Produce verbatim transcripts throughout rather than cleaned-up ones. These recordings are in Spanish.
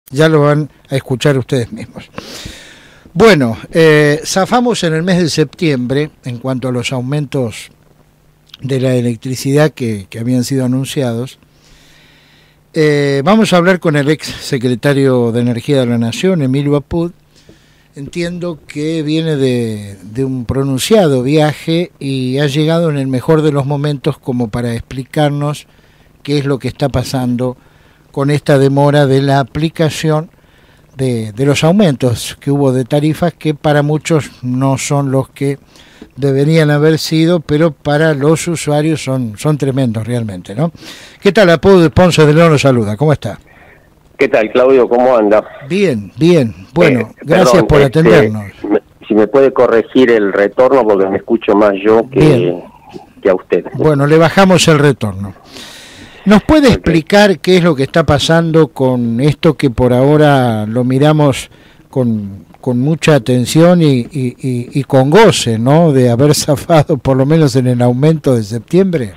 Ya lo van a escuchar ustedes mismos. Bueno, eh, zafamos en el mes de septiembre en cuanto a los aumentos de la electricidad que, que habían sido anunciados. Eh, vamos a hablar con el ex secretario de Energía de la Nación, Emilio Apud. Entiendo que viene de, de un pronunciado viaje y ha llegado en el mejor de los momentos como para explicarnos qué es lo que está pasando con esta demora de la aplicación de, de los aumentos que hubo de tarifas, que para muchos no son los que deberían haber sido, pero para los usuarios son, son tremendos realmente, ¿no? ¿Qué tal? Apud Ponce de León lo saluda, ¿cómo está? ¿Qué tal, Claudio? ¿Cómo anda? Bien, bien. Bueno, eh, gracias perdón, por este, atendernos. Me, si me puede corregir el retorno, porque me escucho más yo que, que a usted. Bueno, le bajamos el retorno. ¿Nos puede okay. explicar qué es lo que está pasando con esto que por ahora lo miramos con, con mucha atención y, y, y, y con goce, ¿no? De haber zafado por lo menos en el aumento de septiembre.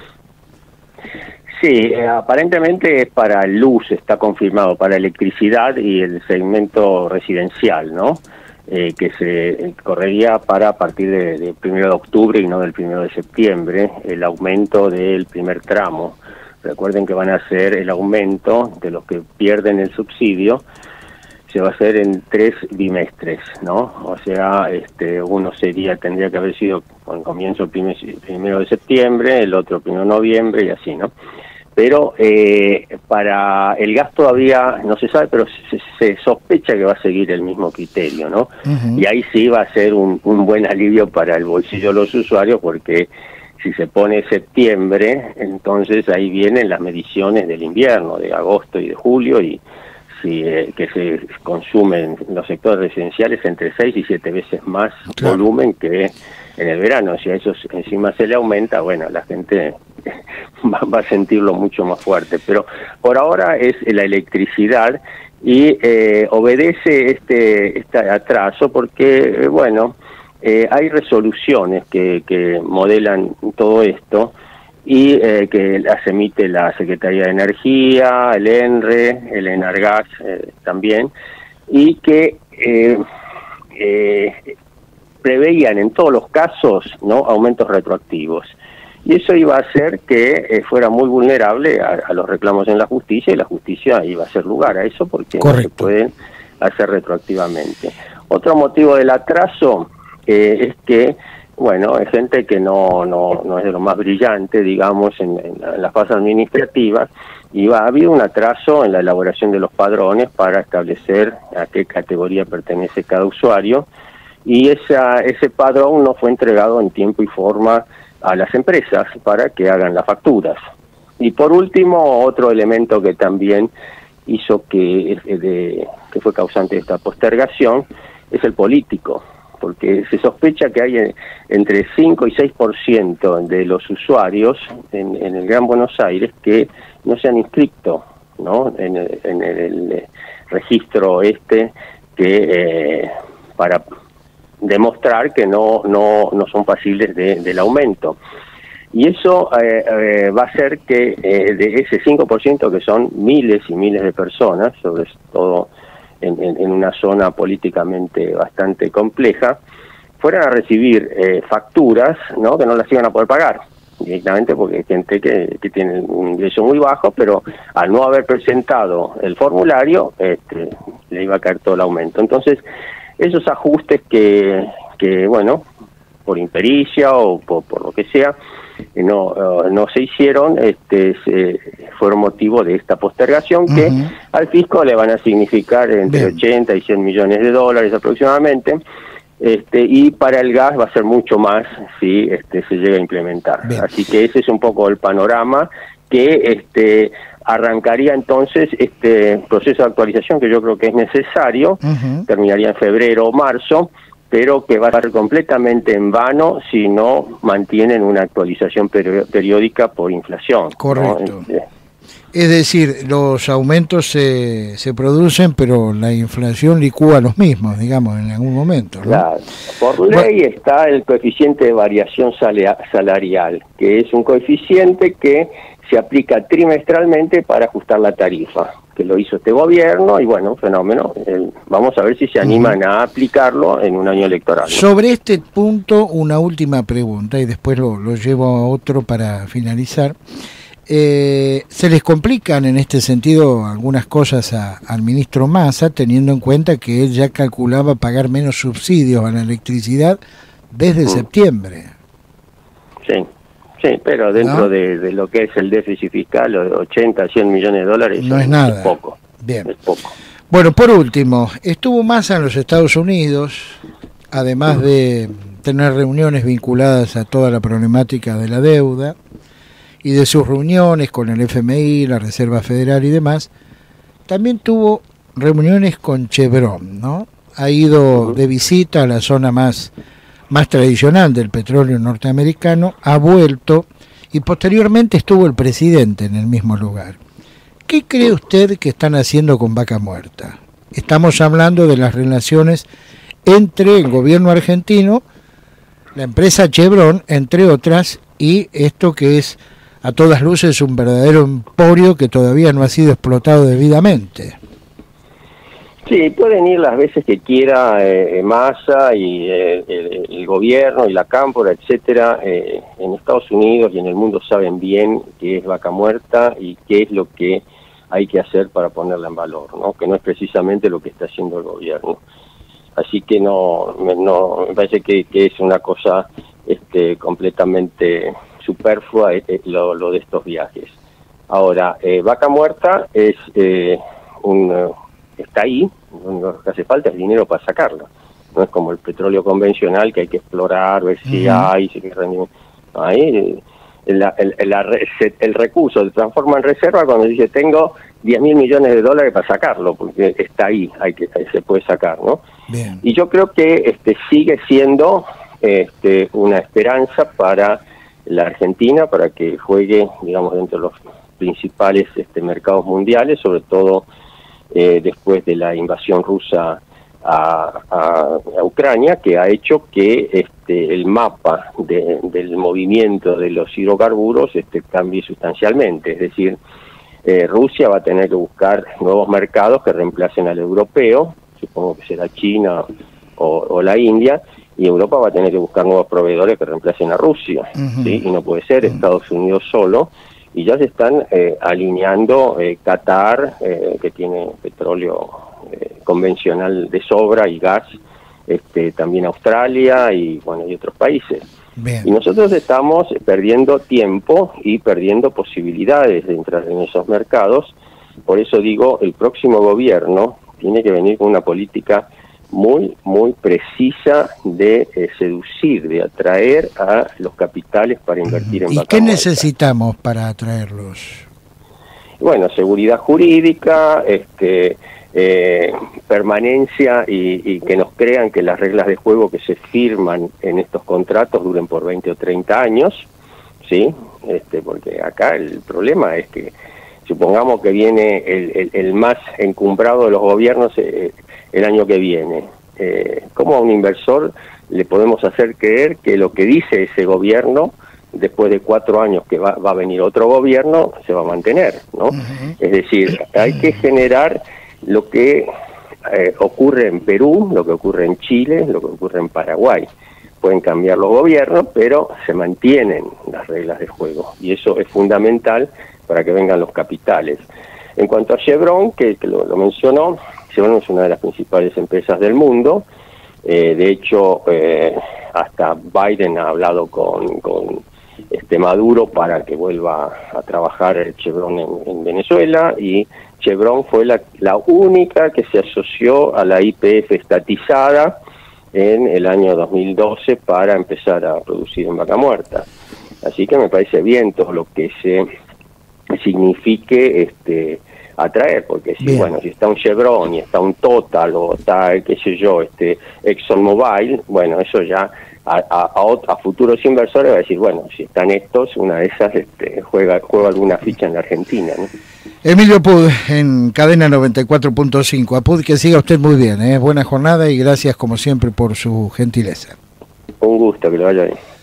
Sí, eh, aparentemente es para luz, está confirmado, para electricidad y el segmento residencial, ¿no? Eh, que se correría para a partir del de primero de octubre y no del primero de septiembre, el aumento del primer tramo. Recuerden que van a hacer el aumento de los que pierden el subsidio, se va a hacer en tres bimestres, ¿no? O sea, este, uno sería, tendría que haber sido con comienzo el primer, primero de septiembre, el otro primero de noviembre y así, ¿no? Pero eh, para el gas todavía no se sabe, pero se, se sospecha que va a seguir el mismo criterio, ¿no? Uh-huh. Y ahí sí va a ser un, un buen alivio para el bolsillo de los usuarios, porque si se pone septiembre, entonces ahí vienen las mediciones del invierno, de agosto y de julio, y si eh, que se consumen en los sectores residenciales entre seis y siete veces más claro. volumen que en el verano. Si a eso encima se le aumenta, bueno, la gente va, va a sentirlo mucho más fuerte. Pero por ahora es la electricidad y eh, obedece este, este atraso porque, bueno, eh, hay resoluciones que, que modelan todo esto y eh, que las emite la Secretaría de Energía, el ENRE, el ENARGAS eh, también, y que eh, eh, preveían en todos los casos, ¿no?, aumentos retroactivos. Y eso iba a hacer que eh, fuera muy vulnerable a, a los reclamos en la justicia, y la justicia iba a hacer lugar a eso porque Correcto. No se pueden hacer retroactivamente. Otro motivo del atraso eh, es que, bueno, hay gente que no no no es de lo más brillante, digamos, en, en, la, en las fases administrativas, y va, ha habido un atraso en la elaboración de los padrones para establecer a qué categoría pertenece cada usuario, y esa ese padrón no fue entregado en tiempo y forma a las empresas para que hagan las facturas. Y por último, otro elemento que también hizo que, de, que fue causante de esta postergación es el político, porque se sospecha que hay entre cinco y seis por ciento de los usuarios en, en el Gran Buenos Aires que no se han inscrito, ¿no?, en el, en el registro este que eh, para demostrar que no no no son pasibles de, del aumento. Y eso eh, eh, va a hacer que eh, de ese cinco por ciento, que son miles y miles de personas, sobre todo en, en, en una zona políticamente bastante compleja, fueran a recibir eh, facturas, ¿no?, que no las iban a poder pagar directamente, porque hay gente que, que tiene un ingreso muy bajo, pero al no haber presentado el formulario, este, le iba a caer todo el aumento. Entonces, esos ajustes que, que bueno, por impericia o por, por lo que sea, no uh, no se hicieron, este se, fueron motivo de esta postergación que uh-huh. al fisco le van a significar entre Bien. ochenta y cien millones de dólares aproximadamente, este y para el gas va a ser mucho más si este se llega a implementar. Bien. Así que ese es un poco el panorama que este arrancaría entonces este proceso de actualización, que yo creo que es necesario, uh-huh. terminaría en febrero o marzo, pero que va a ser completamente en vano si no mantienen una actualización peri- periódica por inflación. Correcto. ¿No? Es decir, los aumentos se, se producen, pero la inflación licúa los mismos, digamos, en algún momento, ¿no? Claro. Por ley bueno. está el coeficiente de variación salarial, que es un coeficiente que se aplica trimestralmente para ajustar la tarifa. que lo hizo este gobierno, y bueno, fenómeno. Eh, vamos a ver si se animan a aplicarlo en un año electoral, ¿no? Sobre este punto, una última pregunta, y después lo, lo llevo a otro para finalizar. Eh, ¿Se les complican en este sentido algunas cosas a, al ministro Massa, teniendo en cuenta que él ya calculaba pagar menos subsidios a la electricidad desde mm. septiembre? Sí. Sí, pero dentro ¿no? de, de lo que es el déficit fiscal, ochenta, cien millones de dólares, no es, es nada. Es poco. Bien. Es poco. Bueno, por último, estuvo Massa en los Estados Unidos, además de tener reuniones vinculadas a toda la problemática de la deuda, y de sus reuniones con el F M I, la Reserva Federal y demás, también tuvo reuniones con Chevron, ¿no? Ha ido uh-huh. de visita a la zona más... más tradicional del petróleo norteamericano, ha vuelto y posteriormente estuvo el presidente en el mismo lugar. ¿Qué cree usted que están haciendo con Vaca Muerta? Estamos hablando de las relaciones entre el gobierno argentino, la empresa Chevron, entre otras, y esto que es a todas luces un verdadero emporio que todavía no ha sido explotado debidamente. Sí, pueden ir las veces que quiera eh, Massa y eh, el, el gobierno y la cámpora, etcétera. Eh, en Estados Unidos y en el mundo saben bien qué es Vaca Muerta y qué es lo que hay que hacer para ponerla en valor, ¿no? Que no es precisamente lo que está haciendo el gobierno. Así que no, no me parece que, que es una cosa este, completamente superflua eh, lo, lo de estos viajes. Ahora, eh, Vaca Muerta es eh, un... está ahí, lo único que hace falta es dinero para sacarlo. No es como el petróleo convencional que hay que explorar, ver si uh-huh. hay, si hay rendimiento. Ahí el, el, el, el, el recurso se transforma en reserva cuando dice tengo diez mil millones de dólares para sacarlo, porque está ahí, hay que se puede sacar, ¿no? Bien. Y yo creo que este sigue siendo este una esperanza para la Argentina, para que juegue, digamos, dentro de los principales este, mercados mundiales, sobre todo Eh, después de la invasión rusa a, a, a Ucrania, que ha hecho que este, el mapa de, del movimiento de los hidrocarburos este, cambie sustancialmente. Es decir, eh, Rusia va a tener que buscar nuevos mercados que reemplacen al europeo, supongo que será China o, o la India, y Europa va a tener que buscar nuevos proveedores que reemplacen a Rusia, uh-huh. ¿sí? Y no puede ser uh-huh. Estados Unidos solo. Y ya se están eh, alineando eh, Qatar, eh, que tiene petróleo eh, convencional de sobra y gas, este, también Australia y bueno y otros países. Bien. Y nosotros estamos perdiendo tiempo y perdiendo posibilidades de entrar en esos mercados. Por eso digo, el próximo gobierno tiene que venir con una política muy, muy precisa de eh, seducir, de atraer a los capitales para invertir en ¿Y Vaca qué Muerta. necesitamos para atraerlos? Bueno, seguridad jurídica, este, eh, permanencia y, y que nos crean que las reglas de juego que se firman en estos contratos duren por veinte o treinta años, ¿sí? Este, porque acá el problema es que supongamos que viene el, el, el más encumbrado de los gobiernos eh, el año que viene. Eh, ¿Cómo a un inversor le podemos hacer creer que lo que dice ese gobierno, después de cuatro años que va, va a venir otro gobierno, se va a mantener, ¿no? Uh-huh. Es decir, hay que generar lo que eh, ocurre en Perú, lo que ocurre en Chile, lo que ocurre en Paraguay. Pueden cambiar los gobiernos, pero se mantienen las reglas de juego, y eso es fundamental para que vengan los capitales. En cuanto a Chevron, que, que lo, lo mencionó, Chevron es una de las principales empresas del mundo. Eh, de hecho, eh, hasta Biden ha hablado con, con este Maduro para que vuelva a trabajar Chevron en, en Venezuela, y Chevron fue la, la única que se asoció a la Y P F estatizada en el año dos mil doce para empezar a producir en Vaca Muerta. Así que me parece bien todo lo que se signifique este atraer, porque si bien. bueno si está un Chevron y está un Total o está qué sé yo este ExxonMobil, bueno, eso ya a, a, a, a futuros inversores va a decir, bueno, si están estos, una de esas este, juega juega alguna ficha en la Argentina, ¿no? Emilio Apud, en Cadena noventa y cuatro punto cinco. Apud, que siga usted muy bien, ¿eh? Buena jornada y gracias como siempre por su gentileza. Un gusto, que le vaya bien.